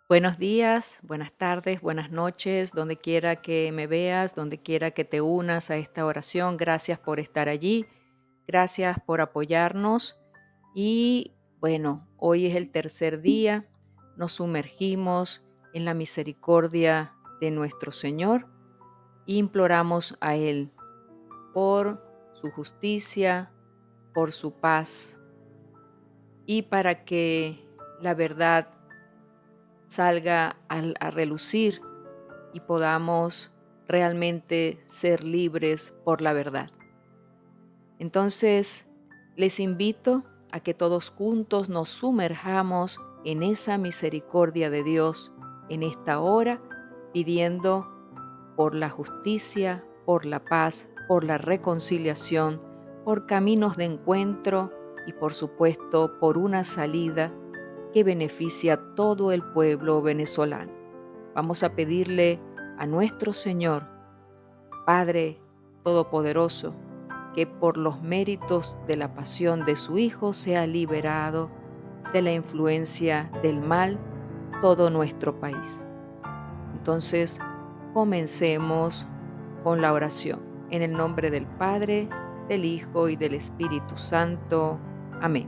Buenos días, buenas tardes, buenas noches, donde quiera que me veas, donde quiera que te unas a esta oración. Gracias por estar allí, gracias por apoyarnos. Y bueno, hoy es el tercer día, nos sumergimos en la misericordia de nuestro Señor e imploramos a Él por su justicia, por su paz y para que la verdad salga a relucir y podamos realmente ser libres por la verdad. Entonces, les invito a que todos juntos nos sumerjamos en esa misericordia de Dios en esta hora, pidiendo por la justicia, por la paz, por la reconciliación, por caminos de encuentro y por supuesto por una salida que beneficie a todo el pueblo venezolano. Vamos a pedirle a nuestro Señor, Padre Todopoderoso, que por los méritos de la pasión de su Hijo sea liberado de la influencia del mal todo nuestro país. Entonces, comencemos con la oración. En el nombre del Padre, del Hijo y del Espíritu Santo. Amén.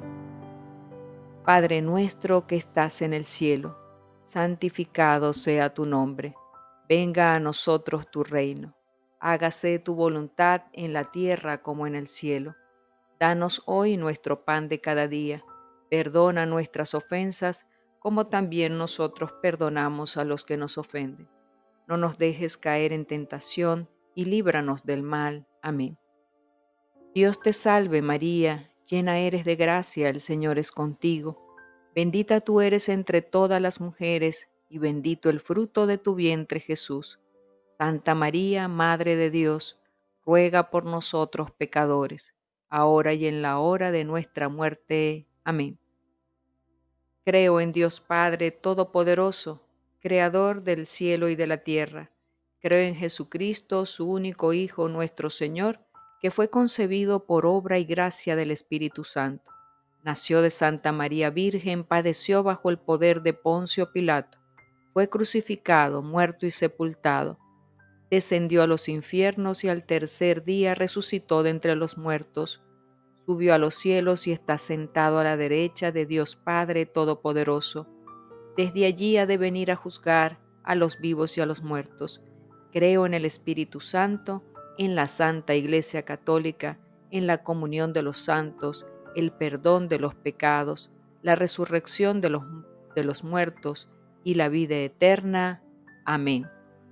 Padre nuestro que estás en el cielo, santificado sea tu nombre. Venga a nosotros tu reino. Hágase tu voluntad en la tierra como en el cielo. Danos hoy nuestro pan de cada día. Perdona nuestras ofensas, como también nosotros perdonamos a los que nos ofenden. No nos dejes caer en tentación y líbranos del mal. Amén. Dios te salve María, llena eres de gracia, el Señor es contigo. Bendita tú eres entre todas las mujeres, y bendito el fruto de tu vientre Jesús. Santa María, Madre de Dios, ruega por nosotros pecadores, ahora y en la hora de nuestra muerte. Amén. Creo en Dios Padre Todopoderoso, Creador del cielo y de la tierra. Creo en Jesucristo, su único Hijo, nuestro Señor, que fue concebido por obra y gracia del Espíritu Santo. Nació de Santa María Virgen, padeció bajo el poder de Poncio Pilato, fue crucificado, muerto y sepultado. Descendió a los infiernos y al tercer día resucitó de entre los muertos. Subió a los cielos y está sentado a la derecha de Dios Padre Todopoderoso. Desde allí ha de venir a juzgar a los vivos y a los muertos. Creo en el Espíritu Santo, en la Santa Iglesia Católica, en la comunión de los santos, el perdón de los pecados, la resurrección de los muertos y la vida eterna. Amén.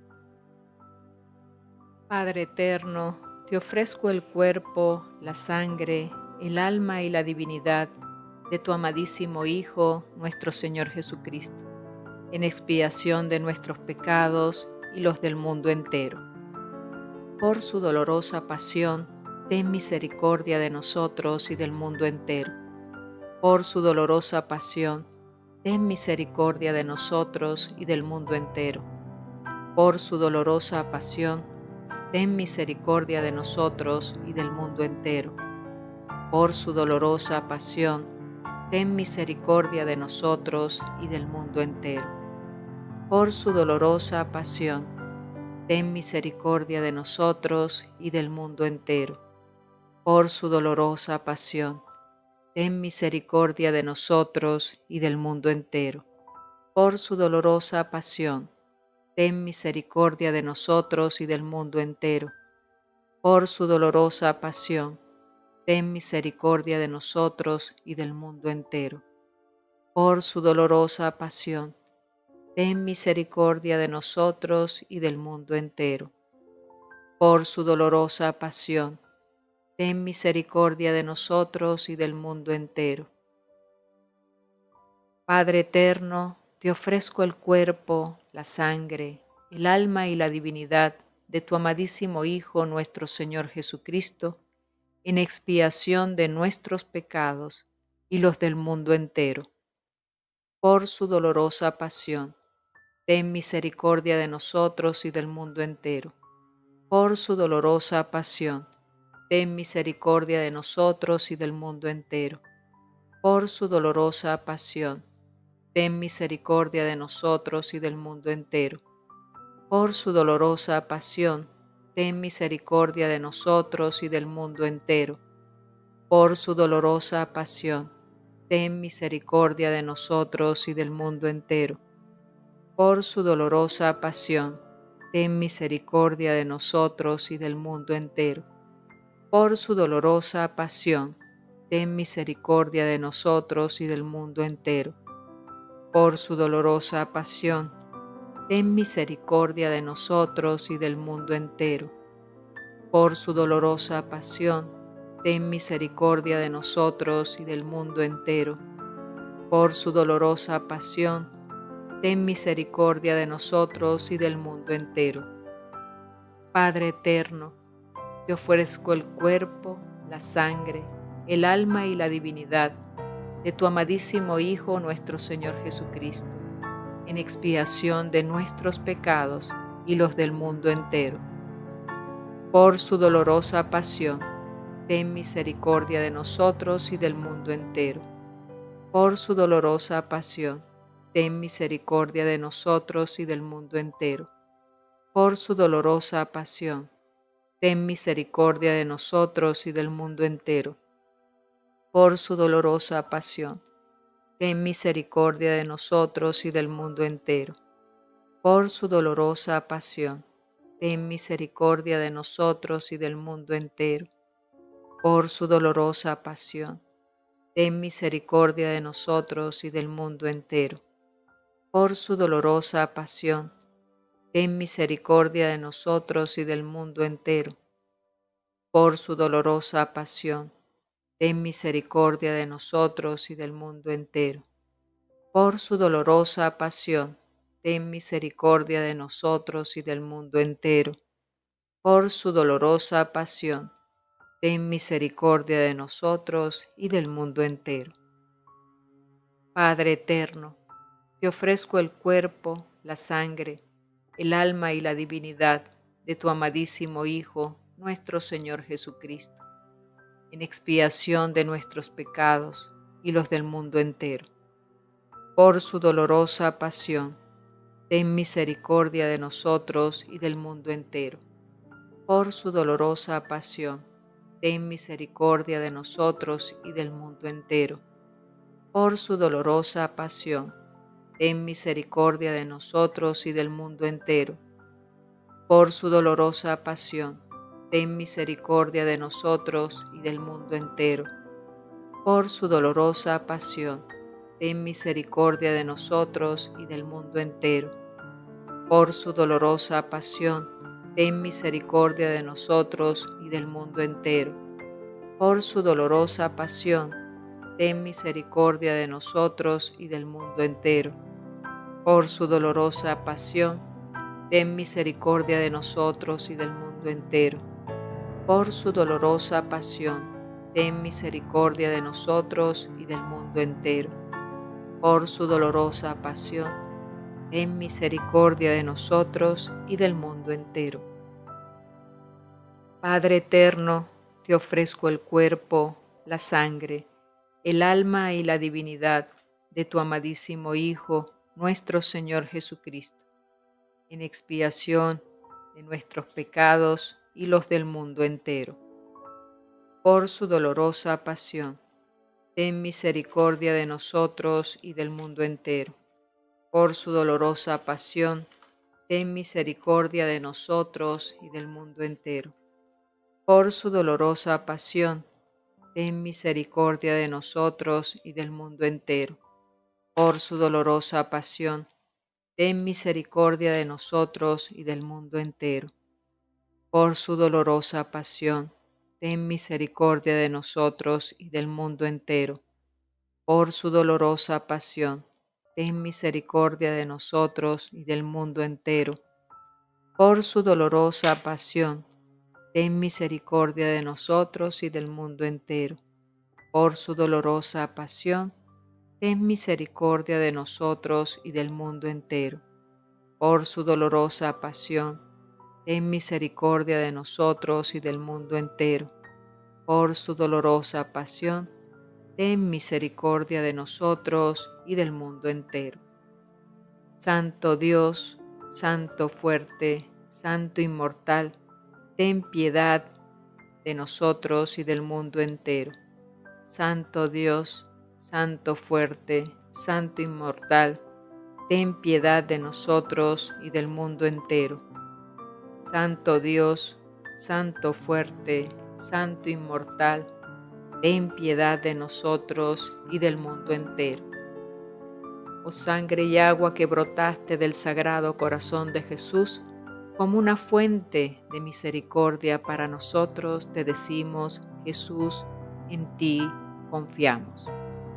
Padre eterno, te ofrezco el cuerpo, la sangre, el alma y la divinidad de tu amadísimo Hijo, nuestro Señor Jesucristo, en expiación de nuestros pecados y los del mundo entero. Por su dolorosa pasión, ten misericordia de nosotros y del mundo entero. Por su dolorosa pasión, ten misericordia de nosotros y del mundo entero. Por su dolorosa pasión, ten misericordia de nosotros y del mundo entero. Por su dolorosa pasión, ten misericordia de nosotros y del mundo entero. Por su dolorosa pasión, ten misericordia de nosotros y del mundo entero. Por su dolorosa pasión, ten misericordia de nosotros y del mundo entero. Por su dolorosa pasión, ten misericordia de nosotros y del mundo entero. Por su dolorosa pasión, ten misericordia de nosotros y del mundo entero. Por su dolorosa pasión, ten misericordia de nosotros y del mundo entero. Por su dolorosa pasión, ten misericordia de nosotros y del mundo entero. Padre eterno, te ofrezco el cuerpo, la sangre, el alma y la divinidad de tu amadísimo Hijo, nuestro Señor Jesucristo, en expiación de nuestros pecados y los del mundo entero. Por su dolorosa pasión, ten misericordia de nosotros y del mundo entero. Por su dolorosa pasión, ten misericordia de nosotros y del mundo entero. Por su dolorosa pasión, ten misericordia de nosotros y del mundo entero. Por su dolorosa pasión, ten misericordia de nosotros y del mundo entero. Por su dolorosa pasión, ten misericordia de nosotros y del mundo entero. Por su dolorosa pasión, ten misericordia de nosotros y del mundo entero. Por su dolorosa pasión, ten misericordia de nosotros y del mundo entero. Por su dolorosa pasión, ten misericordia de nosotros y del mundo entero. Por su dolorosa pasión, ten misericordia de nosotros y del mundo entero. Por su dolorosa pasión, ten misericordia de nosotros y del mundo entero. Padre eterno, te ofrezco el cuerpo, la sangre, el alma y la divinidad de tu amadísimo Hijo nuestro Señor Jesucristo, en expiación de nuestros pecados y los del mundo entero. Por su dolorosa pasión, ten misericordia de nosotros y del mundo entero. Por su dolorosa pasión, ten misericordia de nosotros y del mundo entero. Por su dolorosa pasión, ten misericordia de nosotros y del mundo entero. Por su dolorosa pasión, ten misericordia de nosotros y del mundo entero. Por su dolorosa pasión, ten misericordia de nosotros y del mundo entero. Por su dolorosa pasión, ten misericordia de nosotros y del mundo entero. Por su dolorosa pasión, ten misericordia de nosotros y del mundo entero. Por su dolorosa pasión, ten misericordia de nosotros y del mundo entero. Por su dolorosa pasión, ten misericordia de nosotros y del mundo entero. Por su dolorosa pasión, ten misericordia de nosotros y del mundo entero. Padre eterno, te ofrezco el cuerpo, la sangre, el alma y la divinidad de tu amadísimo Hijo, nuestro Señor Jesucristo, en expiación de nuestros pecados y los del mundo entero. Por su dolorosa pasión, ten misericordia de nosotros y del mundo entero. Por su dolorosa pasión, ten misericordia de nosotros y del mundo entero. Por su dolorosa pasión, ten misericordia de nosotros y del mundo entero. Por su dolorosa pasión, ten misericordia de nosotros y del mundo entero. Por su dolorosa pasión, ten misericordia de nosotros y del mundo entero. Por su dolorosa pasión, ten misericordia de nosotros y del mundo entero. Por su dolorosa pasión, ten misericordia de nosotros y del mundo entero. Por su dolorosa pasión, ten misericordia de nosotros y del mundo entero. Por su dolorosa pasión, ten misericordia de nosotros y del mundo entero. Por su dolorosa pasión, ten misericordia de nosotros y del mundo entero. Padre eterno, te ofrezco el cuerpo, la sangre, el alma y la divinidad de tu amadísimo Hijo, nuestro Señor Jesucristo, en expiación de nuestros pecados y los del mundo entero. Por su dolorosa pasión, ten misericordia de nosotros y del mundo entero. Por su dolorosa pasión, ten misericordia de nosotros y del mundo entero. Por su dolorosa pasión, ten misericordia de nosotros y del mundo entero. Por su dolorosa pasión, ten misericordia de nosotros y del mundo entero. Por su dolorosa pasión, ten misericordia de nosotros y del mundo entero. Por su dolorosa pasión, ten misericordia de nosotros y del mundo entero. Por su dolorosa pasión, ten misericordia de nosotros y del mundo entero. Por su dolorosa pasión, ten misericordia de nosotros y del mundo entero. Por su dolorosa pasión, ten misericordia de nosotros y del mundo entero. Por su dolorosa pasión, ten misericordia de nosotros y del mundo entero. Santo Dios, Santo fuerte, Santo inmortal, ten piedad de nosotros y del mundo entero. Santo Dios, Santo fuerte, Santo inmortal, ten piedad de nosotros y del mundo entero. Santo Dios, Santo fuerte, Santo inmortal, ten piedad de nosotros y del mundo entero. Oh sangre y agua que brotaste del Sagrado Corazón de Jesús, como una fuente de misericordia para nosotros, te decimos, Jesús, en ti confiamos.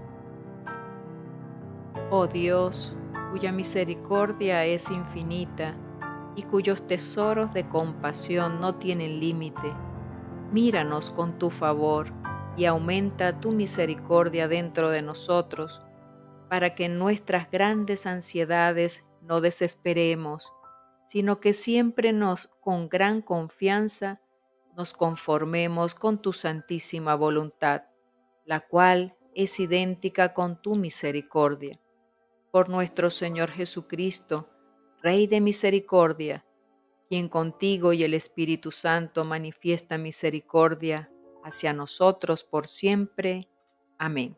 Oh Dios, cuya misericordia es infinita y cuyos tesoros de compasión no tienen límite, míranos con tu favor y aumenta tu misericordia dentro de nosotros, para que en nuestras grandes ansiedades no desesperemos, sino que siempre con gran confianza nos conformemos con tu santísima voluntad, la cual es idéntica con tu misericordia. Por nuestro Señor Jesucristo, Rey de misericordia, quien contigo y el Espíritu Santo manifiesta misericordia hacia nosotros por siempre. Amén.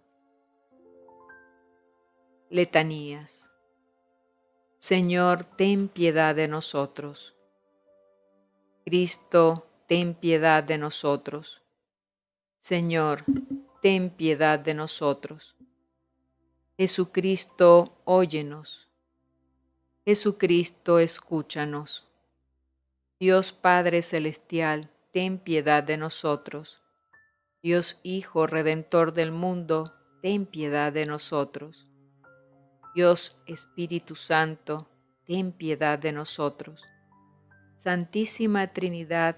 Letanías. Señor, ten piedad de nosotros. Cristo, ten piedad de nosotros. Señor, ten piedad de nosotros. Jesucristo, óyenos. Jesucristo, escúchanos. Dios Padre Celestial, ten piedad de nosotros. Dios Hijo Redentor del mundo, ten piedad de nosotros. Dios Espíritu Santo, ten piedad de nosotros. Santísima Trinidad,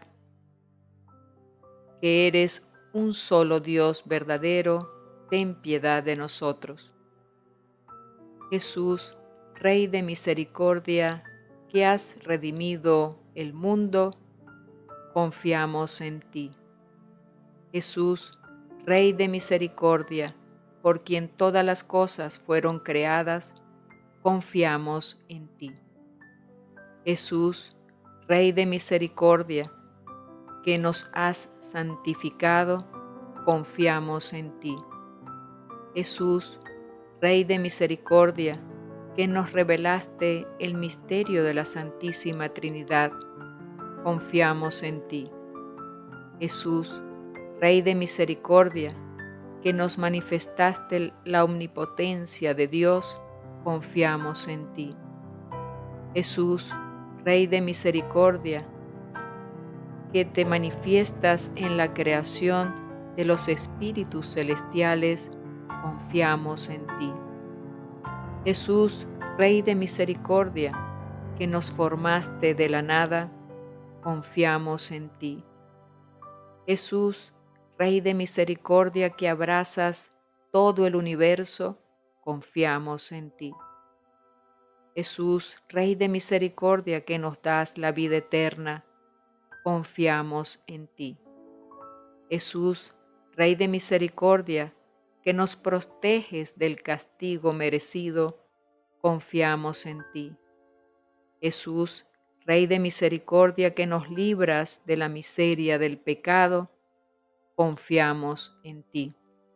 que eres un solo Dios verdadero, ten piedad de nosotros. Jesús, Rey de misericordia, que has redimido el mundo, confiamos en ti. Jesús, Rey de misericordia, por quien todas las cosas fueron creadas, confiamos en ti. Jesús, Rey de misericordia, que nos has santificado, confiamos en ti. Jesús, Rey de misericordia, que nos revelaste el misterio de la Santísima Trinidad, confiamos en ti. Jesús, Rey de misericordia, que nos manifestaste la omnipotencia de Dios, confiamos en ti. Jesús, Rey de misericordia, que te manifiestas en la creación de los espíritus celestiales, confiamos en ti. Jesús, Rey de misericordia, que nos formaste de la nada, confiamos en ti. Jesús, Rey de misericordia, que abrazas todo el universo, confiamos en ti. Jesús, Rey de misericordia, que nos das la vida eterna, confiamos en ti. Jesús, Rey de misericordia, que nos proteges del castigo merecido, confiamos en ti. Jesús, Rey de misericordia, que nos libras de la miseria del pecado, confiamos en ti.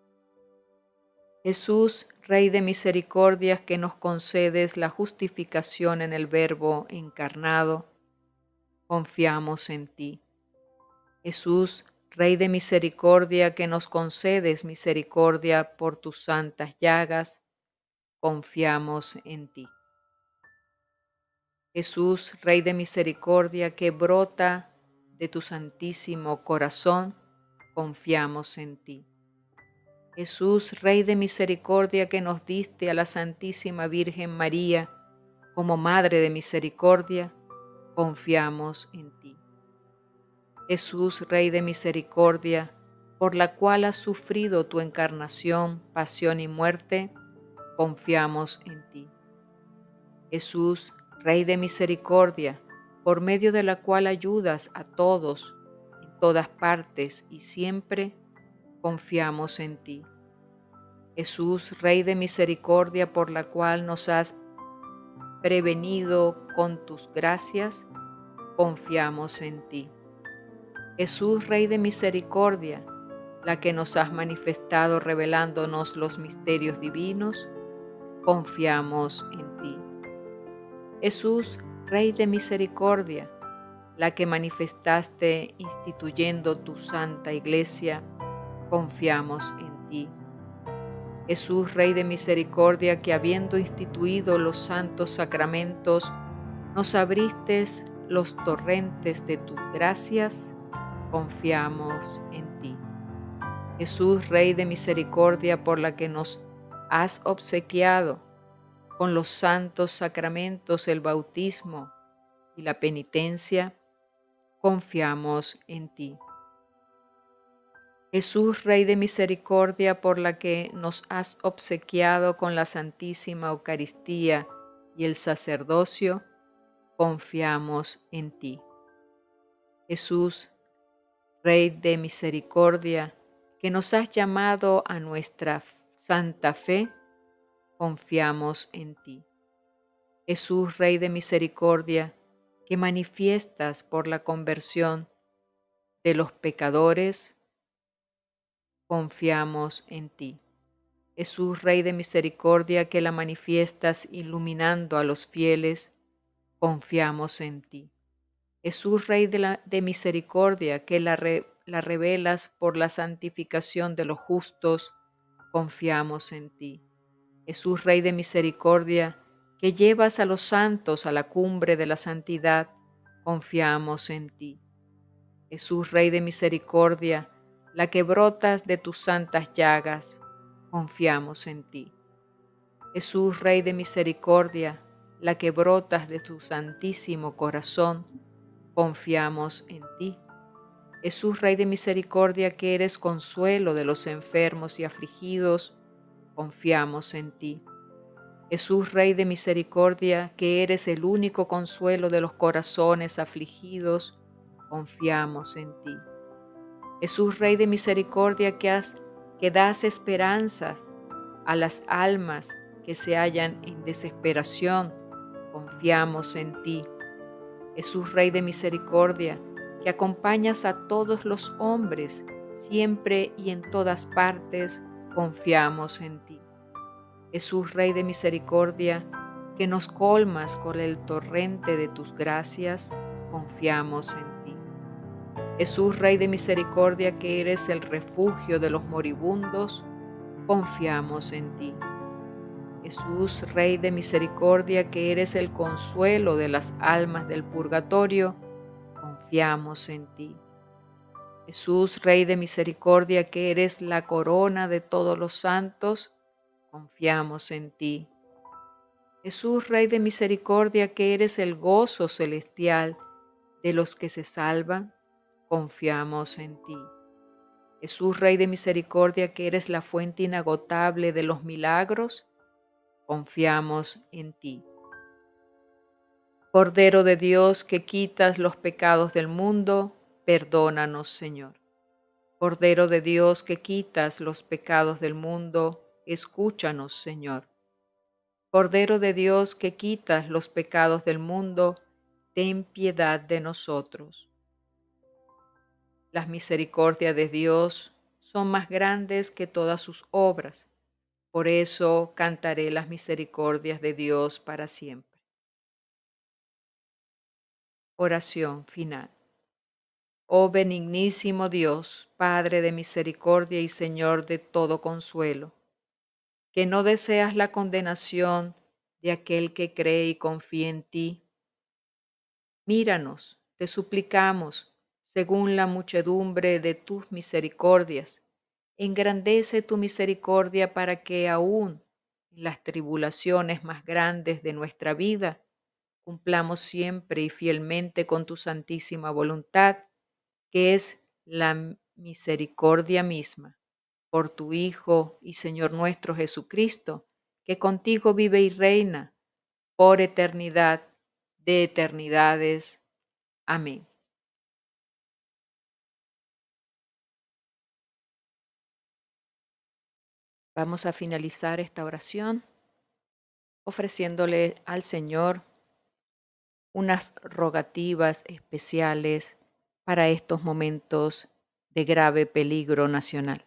Jesús, Rey de misericordia, que nos concedes la justificación en el Verbo encarnado, confiamos en ti. Jesús, Rey de misericordia, que nos concedes misericordia por tus santas llagas, confiamos en ti. Jesús, Rey de misericordia, que brota de tu santísimo corazón, confiamos en ti. Jesús, Rey de misericordia, que nos diste a la Santísima Virgen María como Madre de misericordia, confiamos en ti. Jesús, Rey de misericordia, por la cual has sufrido tu encarnación, pasión y muerte, confiamos en ti. Jesús, Rey de misericordia, por medio de la cual ayudas a todos, en todas partes y siempre, confiamos en ti. Jesús, Rey de misericordia, por la cual nos has prevenido con tus gracias, confiamos en ti. Jesús, Rey de misericordia, la que nos has manifestado revelándonos los misterios divinos, confiamos en ti. Jesús, Rey de misericordia, la que manifestaste instituyendo tu santa iglesia, confiamos en ti. Jesús, Rey de misericordia, que habiendo instituido los santos sacramentos, nos abriste los torrentes de tus gracias, confiamos en ti. Jesús, Rey de misericordia, por la que nos has obsequiado con los santos sacramentos, el bautismo y la penitencia, confiamos en ti. Jesús, Rey de misericordia, por la que nos has obsequiado con la Santísima Eucaristía y el sacerdocio, confiamos en ti. Jesús, Rey de misericordia, que nos has llamado a nuestra santa fe, confiamos en ti. Jesús, Rey de misericordia, que manifiestas por la conversión de los pecadores, confiamos en ti. Jesús, Rey de misericordia, que la manifiestas iluminando a los fieles, confiamos en ti. Jesús, Rey de misericordia, que la revelas por la santificación de los justos, confiamos en ti. Jesús, Rey de misericordia, que llevas a los santos a la cumbre de la santidad, confiamos en ti. Jesús, Rey de misericordia, la que brotas de tus santas llagas, confiamos en ti. Jesús, Rey de misericordia, la que brotas de tu santísimo corazón, confiamos en ti. Jesús, Rey de misericordia, que eres consuelo de los enfermos y afligidos, confiamos en ti. Jesús, Rey de misericordia, que eres el único consuelo de los corazones afligidos, confiamos en ti. Jesús, Rey de misericordia, que das esperanzas a las almas que se hallan en desesperación, confiamos en ti. Jesús, Rey de misericordia, que acompañas a todos los hombres, siempre y en todas partes, confiamos en ti. Jesús, Rey de misericordia, que nos colmas con el torrente de tus gracias, confiamos en ti. Jesús, Rey de misericordia, que eres el refugio de los moribundos, confiamos en ti. Jesús, Rey de misericordia, que eres el consuelo de las almas del purgatorio, confiamos en ti. Jesús, Rey de misericordia, que eres la corona de todos los santos, confiamos en ti. Jesús, Rey de misericordia, que eres el gozo celestial de los que se salvan, confiamos en ti. Jesús, Rey de misericordia, que eres la fuente inagotable de los milagros, confiamos en ti. Cordero de Dios, que quitas los pecados del mundo, perdónanos, Señor. Cordero de Dios, que quitas los pecados del mundo, escúchanos, Señor. Cordero de Dios, que quitas los pecados del mundo, ten piedad de nosotros. Las misericordias de Dios son más grandes que todas sus obras. Por eso cantaré las misericordias de Dios para siempre. Oración final. Oh benignísimo Dios, Padre de misericordia y Señor de todo consuelo, que no deseas la condenación de aquel que cree y confía en ti. Míranos, te suplicamos, según la muchedumbre de tus misericordias. Engrandece tu misericordia para que aún en las tribulaciones más grandes de nuestra vida cumplamos siempre y fielmente con tu santísima voluntad, que es la misericordia misma, por tu Hijo y Señor nuestro Jesucristo, que contigo vive y reina por eternidad de eternidades. Amén. Vamos a finalizar esta oración ofreciéndole al Señor unas rogativas especiales para estos momentos de grave peligro nacional.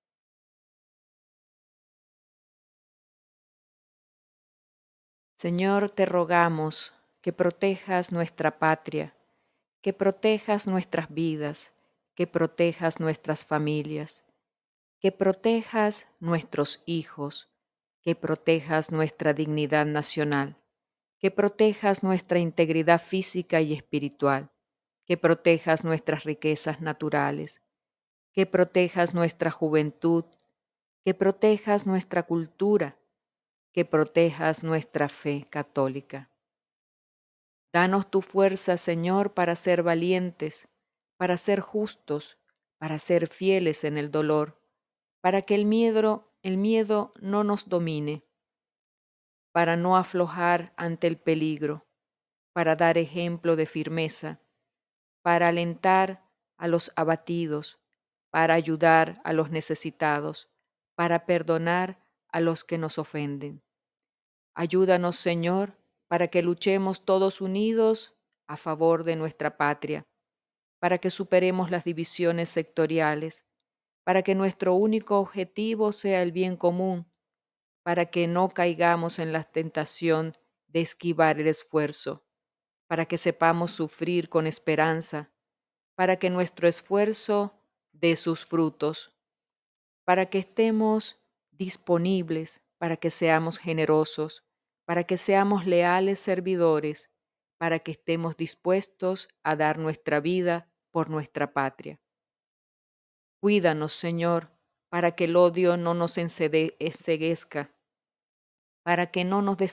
Señor, te rogamos que protejas nuestra patria, que protejas nuestras vidas, que protejas nuestras familias, que protejas nuestros hijos, que protejas nuestra dignidad nacional, que protejas nuestra integridad física y espiritual, que protejas nuestras riquezas naturales, que protejas nuestra juventud, que protejas nuestra cultura, que protejas nuestra fe católica. Danos tu fuerza, Señor, para ser valientes, para ser justos, para ser fieles en el dolor, para que el miedo no nos domine, para no aflojar ante el peligro, para dar ejemplo de firmeza, para alentar a los abatidos, para ayudar a los necesitados, para perdonar a los que nos ofenden. Ayúdanos, Señor, para que luchemos todos unidos a favor de nuestra patria, para que superemos las divisiones sectoriales, para que nuestro único objetivo sea el bien común, para que no caigamos en la tentación de esquivar el esfuerzo, para que sepamos sufrir con esperanza, para que nuestro esfuerzo dé sus frutos, para que estemos disponibles, para que seamos generosos, para que seamos leales servidores, para que estemos dispuestos a dar nuestra vida por nuestra patria. Cuídanos, Señor, para que el odio no nos enceguezca, para que no nos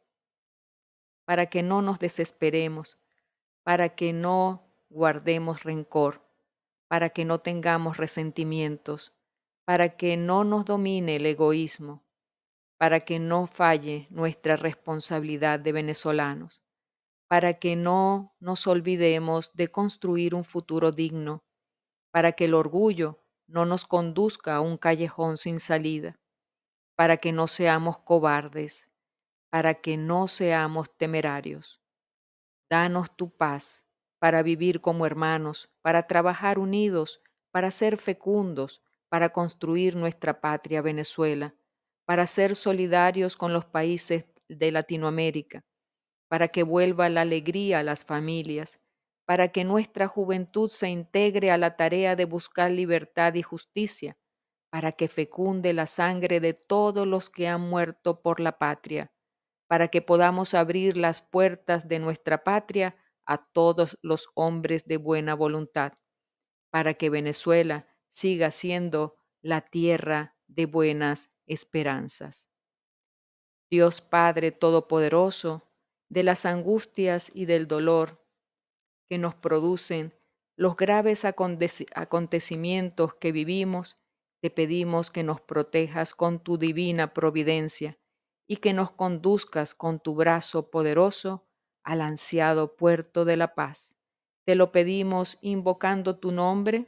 desesperemos, para que no guardemos rencor, para que no tengamos resentimientos, para que no nos domine el egoísmo, para que no falle nuestra responsabilidad de venezolanos, para que no nos olvidemos de construir un futuro digno, para que el orgullo no nos conduzca a un callejón sin salida, para que no seamos cobardes, para que no seamos temerarios. Danos tu paz para vivir como hermanos, para trabajar unidos, para ser fecundos, para construir nuestra patria Venezuela, para ser solidarios con los países de Latinoamérica, para que vuelva la alegría a las familias, para que nuestra juventud se integre a la tarea de buscar libertad y justicia, para que fecunde la sangre de todos los que han muerto por la patria, para que podamos abrir las puertas de nuestra patria a todos los hombres de buena voluntad, para que Venezuela siga siendo la tierra de buenas esperanzas. Dios Padre Todopoderoso, de las angustias y del dolor que nos producen los graves acontecimientos que vivimos, te pedimos que nos protejas con tu divina providencia y que nos conduzcas con tu brazo poderoso al ansiado puerto de la paz. Te lo pedimos invocando tu nombre,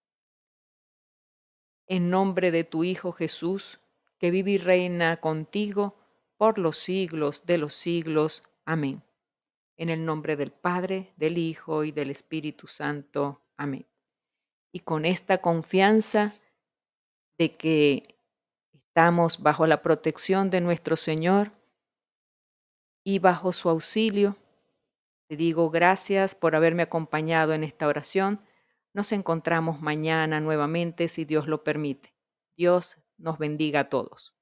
en nombre de tu Hijo Jesús, que vive y reina contigo por los siglos de los siglos. Amén. En el nombre del Padre, del Hijo y del Espíritu Santo. Amén. Y con esta confianza de que estamos bajo la protección de nuestro Señor y bajo su auxilio, te digo gracias por haberme acompañado en esta oración. Nos encontramos mañana nuevamente si Dios lo permite. Dios nos bendiga a todos.